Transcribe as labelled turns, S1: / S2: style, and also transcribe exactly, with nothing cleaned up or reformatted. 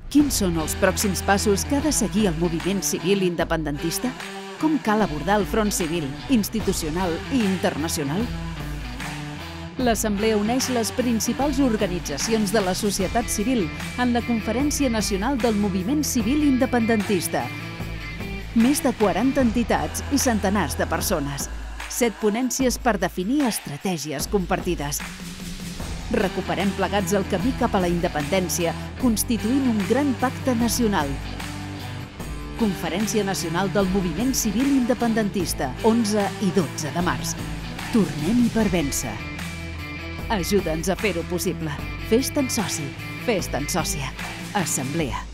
S1: Quins són els pròxims passos que ha de seguir el moviment civil independentista? Com cal abordar el front civil, institucional i internacional? L'Assemblea uneix les principals organitzacions de la societat civil en la Conferència Nacional del Moviment Civil Independentista. Més de quaranta entitats i centenars de persones. Set ponències per definir estratègies compartides. Recuperem plegats el camí cap a la independència, constituint un gran pacte nacional. Conferència Nacional del Moviment Civil Independentista, onze i dotze de març. Tornem-hi per vèncer. Ajuda'ns a fer-ho possible. Fes-te'n soci. Fes-te'n sòcia. Assemblea.